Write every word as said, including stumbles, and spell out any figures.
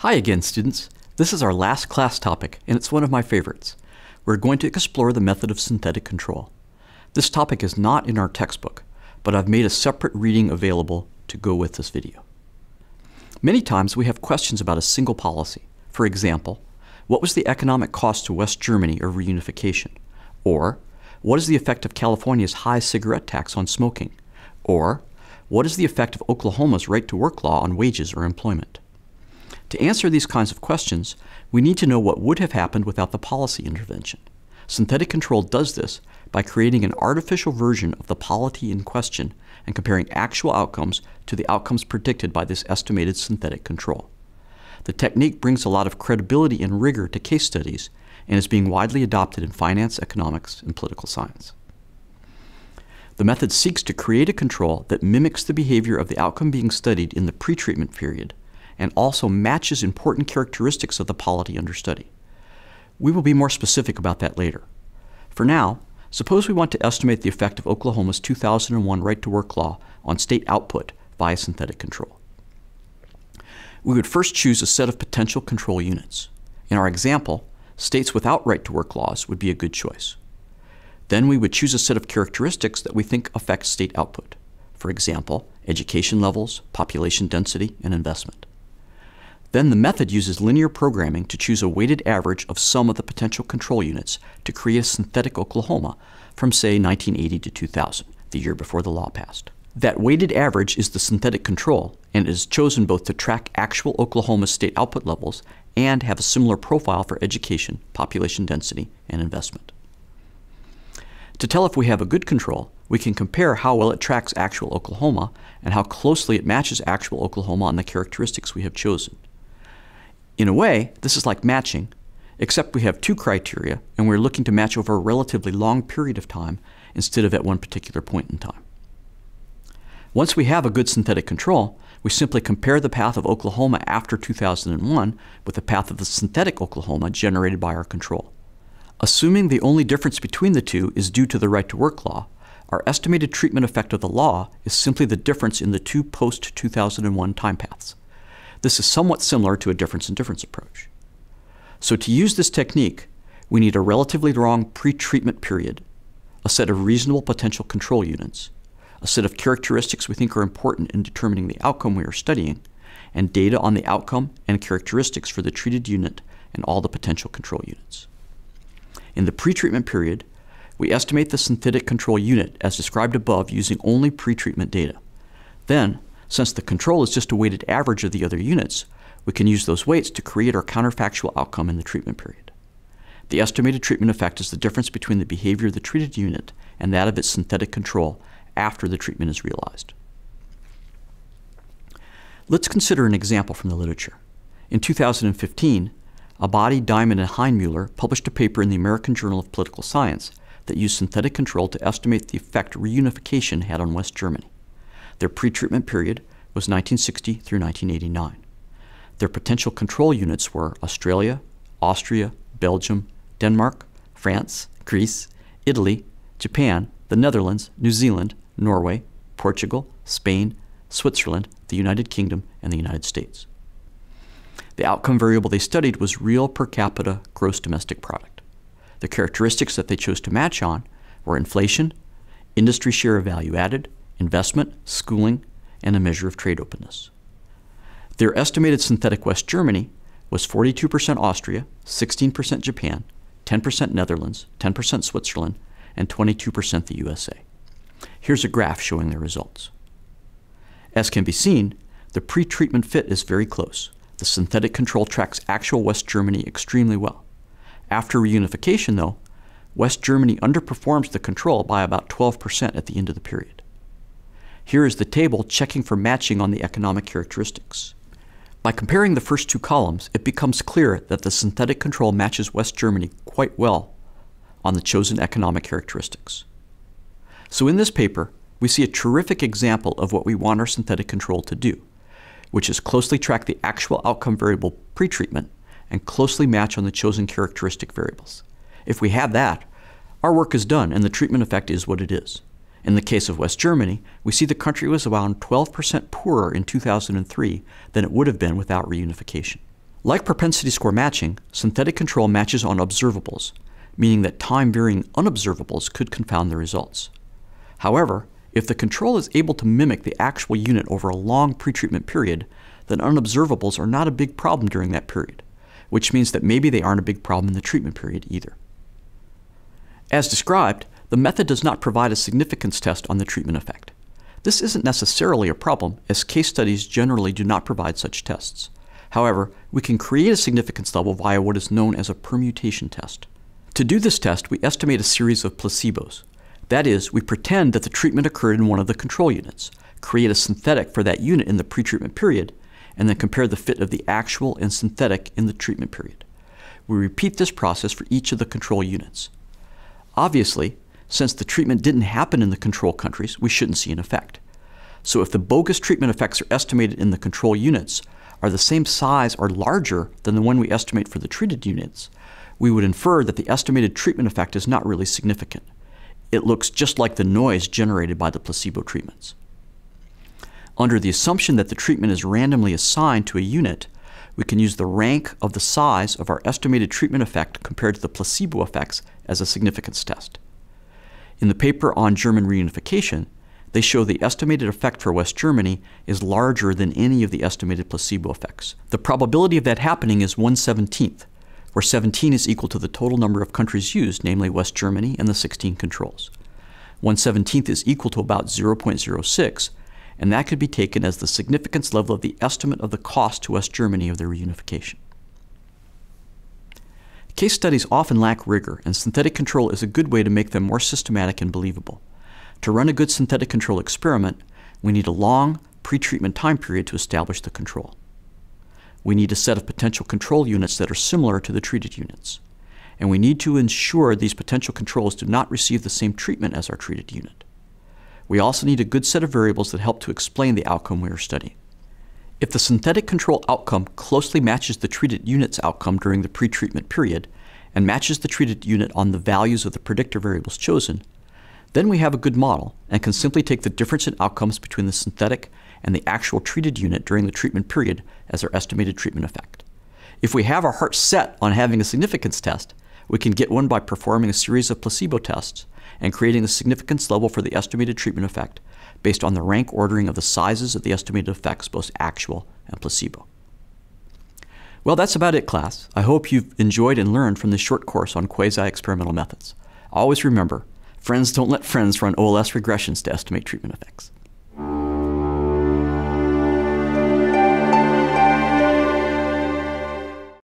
Hi again, students. This is our last class topic, and it's one of my favorites. We're going to explore the method of synthetic control. This topic is not in our textbook, but I've made a separate reading available to go with this video. Many times we have questions about a single policy. For example, what was the economic cost to West Germany of reunification? Or, what is the effect of California's high cigarette tax on smoking? Or, what is the effect of Oklahoma's right-to-work law on wages or employment? To answer these kinds of questions, we need to know what would have happened without the policy intervention. Synthetic control does this by creating an artificial version of the polity in question and comparing actual outcomes to the outcomes predicted by this estimated synthetic control. The technique brings a lot of credibility and rigor to case studies and is being widely adopted in finance, economics, and political science. The method seeks to create a control that mimics the behavior of the outcome being studied in the pretreatment period and also matches important characteristics of the polity under study. We will be more specific about that later. For now, suppose we want to estimate the effect of Oklahoma's two thousand one right-to-work law on state output via synthetic control. We would first choose a set of potential control units. In our example, states without right-to-work laws would be a good choice. Then we would choose a set of characteristics that we think affect state output. For example, education levels, population density, and investment. Then the method uses linear programming to choose a weighted average of some of the potential control units to create a synthetic Oklahoma from, say, nineteen eighty to two thousand, the year before the law passed. That weighted average is the synthetic control and is chosen both to track actual Oklahoma state output levels and have a similar profile for education, population density, and investment. To tell if we have a good control, we can compare how well it tracks actual Oklahoma and how closely it matches actual Oklahoma on the characteristics we have chosen. In a way, this is like matching, except we have two criteria and we're looking to match over a relatively long period of time instead of at one particular point in time. Once we have a good synthetic control, we simply compare the path of Oklahoma after two thousand one with the path of the synthetic Oklahoma generated by our control. Assuming the only difference between the two is due to the right-to-work law, our estimated treatment effect of the law is simply the difference in the two post two thousand one time paths. This is somewhat similar to a difference-in-difference approach. So to use this technique, we need a relatively long pre-treatment period, a set of reasonable potential control units, a set of characteristics we think are important in determining the outcome we are studying, and data on the outcome and characteristics for the treated unit and all the potential control units. In the pre-treatment period, we estimate the synthetic control unit as described above using only pre-treatment data. Then, since the control is just a weighted average of the other units, we can use those weights to create our counterfactual outcome in the treatment period. The estimated treatment effect is the difference between the behavior of the treated unit and that of its synthetic control after the treatment is realized. Let's consider an example from the literature. In two thousand fifteen, Abadi, Diamond, and Heinmuller published a paper in the American Journal of Political Science that used synthetic control to estimate the effect reunification had on West Germany. Their pre-treatment period was nineteen sixty through nineteen eighty-nine. Their potential control units were Australia, Austria, Belgium, Denmark, France, Greece, Italy, Japan, the Netherlands, New Zealand, Norway, Portugal, Spain, Switzerland, the United Kingdom, and the United States. The outcome variable they studied was real per capita gross domestic product. The characteristics that they chose to match on were inflation, industry share of value added, investment, schooling, and a measure of trade openness. Their estimated synthetic West Germany was forty-two percent Austria, sixteen percent Japan, ten percent Netherlands, ten percent Switzerland, and twenty-two percent the U S A. Here's a graph showing their results. As can be seen, the pre-treatment fit is very close. The synthetic control tracks actual West Germany extremely well. After reunification, though, West Germany underperforms the control by about twelve percent at the end of the period. Here is the table checking for matching on the economic characteristics. By comparing the first two columns, it becomes clear that the synthetic control matches West Germany quite well on the chosen economic characteristics. So in this paper, we see a terrific example of what we want our synthetic control to do, which is closely track the actual outcome variable pre-treatment and closely match on the chosen characteristic variables. If we have that, our work is done and the treatment effect is what it is. In the case of West Germany, we see the country was around twelve percent poorer in two thousand three than it would have been without reunification. Like propensity score matching, synthetic control matches on observables, meaning that time-varying unobservables could confound the results. However, if the control is able to mimic the actual unit over a long pretreatment period, then unobservables are not a big problem during that period, which means that maybe they aren't a big problem in the treatment period either. As described, the method does not provide a significance test on the treatment effect. This isn't necessarily a problem, as case studies generally do not provide such tests. However, we can create a significance level via what is known as a permutation test. To do this test, we estimate a series of placebos. That is, we pretend that the treatment occurred in one of the control units, create a synthetic for that unit in the pretreatment period, and then compare the fit of the actual and synthetic in the treatment period. We repeat this process for each of the control units. Obviously, since the treatment didn't happen in the control countries, we shouldn't see an effect. So if the bogus treatment effects are estimated in the control units are the same size or larger than the one we estimate for the treated units, we would infer that the estimated treatment effect is not really significant. It looks just like the noise generated by the placebo treatments. Under the assumption that the treatment is randomly assigned to a unit, we can use the rank of the size of our estimated treatment effect compared to the placebo effects as a significance test. In the paper on German reunification, they show the estimated effect for West Germany is larger than any of the estimated placebo effects. The probability of that happening is one seventeenth, where seventeen is equal to the total number of countries used, namely West Germany and the sixteen controls. one seventeenth is equal to about zero point zero six, and that could be taken as the significance level of the estimate of the cost to West Germany of the reunification. Case studies often lack rigor, and synthetic control is a good way to make them more systematic and believable. To run a good synthetic control experiment, we need a long pre-treatment time period to establish the control. We need a set of potential control units that are similar to the treated units. And we need to ensure these potential controls do not receive the same treatment as our treated unit. We also need a good set of variables that help to explain the outcome we are studying. If the synthetic control outcome closely matches the treated unit's outcome during the pre-treatment period and matches the treated unit on the values of the predictor variables chosen, then we have a good model and can simply take the difference in outcomes between the synthetic and the actual treated unit during the treatment period as our estimated treatment effect. If we have our heart set on having a significance test, we can get one by performing a series of placebo tests and creating a significance level for the estimated treatment effect based on the rank ordering of the sizes of the estimated effects, both actual and placebo. Well, that's about it, class. I hope you've enjoyed and learned from this short course on quasi-experimental methods. Always remember, friends don't let friends run O L S regressions to estimate treatment effects.